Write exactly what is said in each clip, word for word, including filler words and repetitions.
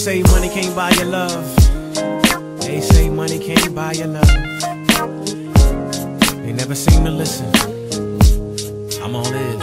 say money can't buy your love. They say money can't buy your love. They never seem to listen. I'm all ears.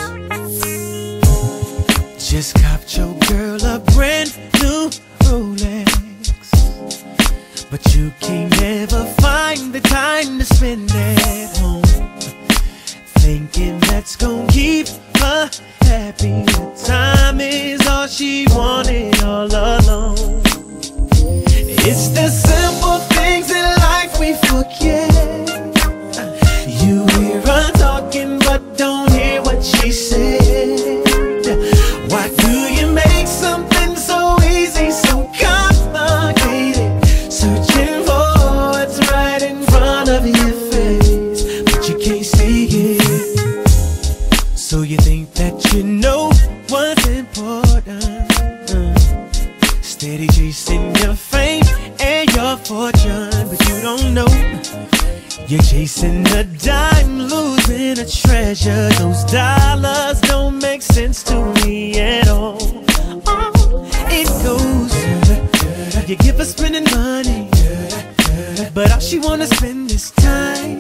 Just copped your girl a brand new Rolex, but you can't never find the time to spend at home, thinking that's gonna keep her happy. The time is all she wanted all alone. It's the simple things in life we forget. You hear her talking but don't hear what she said. Why do you make something so easy so complicated? Searching for what's right in front of your face, but you can't see it. So you think that you know what's important, uh, steady chasing your fame and your fortune, but you don't know you're chasing a dime, losing a treasure. Those dollars don't make sense to me at all. Oh, it goes, you give her spending money, but all she wanna spend is time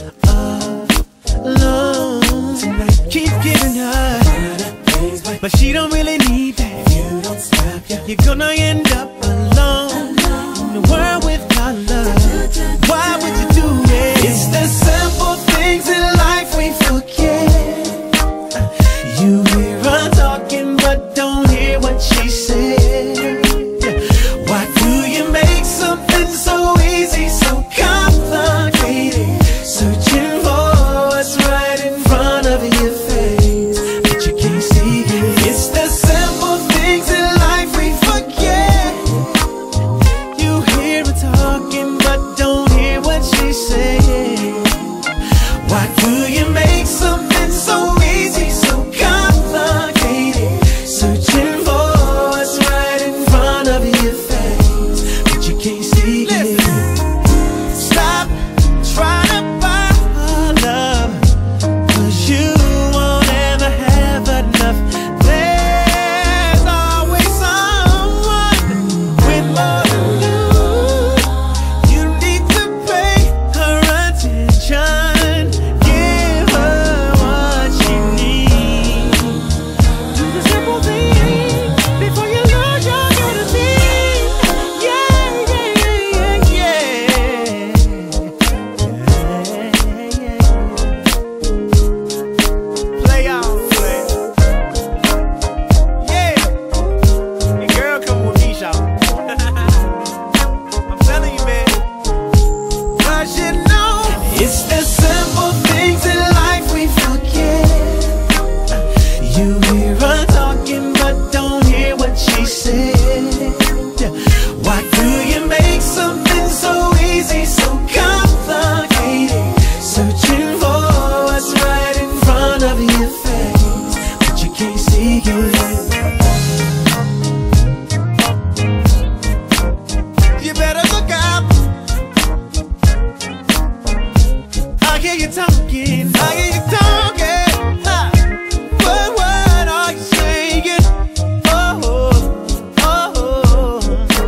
alone. Tonight keep giving her, but she don't really need that. You're gonna end up alone in the world without love. Why would you do it? It's the simple things in life we forget. You hear her talking but don't hear what she said. Why do you make something so easy so complicated? Searching for what's right in front of your face, but you can't see it. It's the simple things in life we forget. You hear her talking but don't hear what she said. Why do you make something so easy so complicated? Searching for what's right in front of your face, but you can't see it. Stop trying to buy her love, 'cause you won't ever have enough. There's always someone with more than you. You need to pay her attention, give her what she needs. Do the simple things before you lose your unity. Yeah, yeah, yeah, yeah, yeah. Play on, play. Yeah, your girl come with me, y'all. I'm telling you, man. 'Cause you know it's the simple things in life we forget. You hear her talking but don't hear what she said. Why do you make something so easy so complicated? Searching for what's right in front of your face, but you can't see it. You better look out. I hear you talking, I hear you talking. Ha. What, what are you saying? Oh, oh, oh.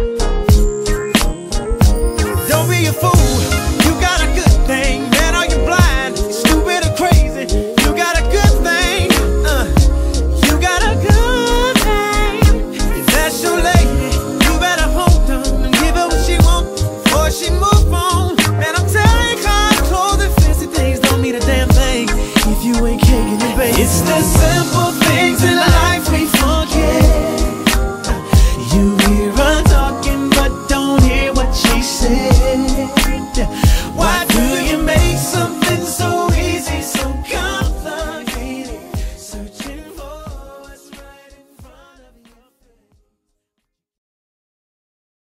Don't be a fool, you got a good thing. Man, are you blind, stupid or crazy? You got a good thing, uh, you got a good thing. If that's your lady, you better hold on and give her what she wants before she move on. And I'm telling you, clothes and fancy things don't mean a damn thing if you ain't caking it, baby. It's the same.